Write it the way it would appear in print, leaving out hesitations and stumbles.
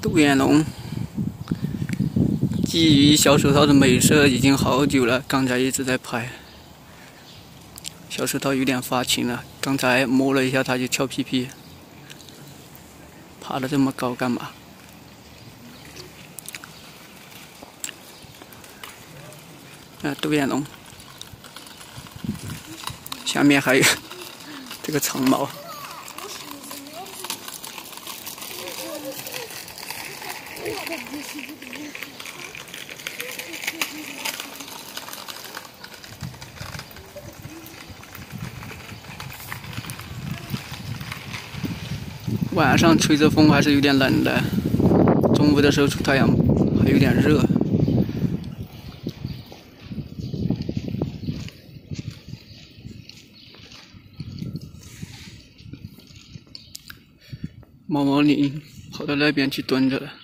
独眼龙基于小手套的美色已经好久了，刚才一直在拍。小手套有点发情了，刚才摸了一下它就翘屁屁，爬得这么高干嘛？独眼龙，下面还有这个长毛。 晚上吹着风还是有点冷的，中午的时候出太阳还有点热。毛毛领跑到那边去蹲着了。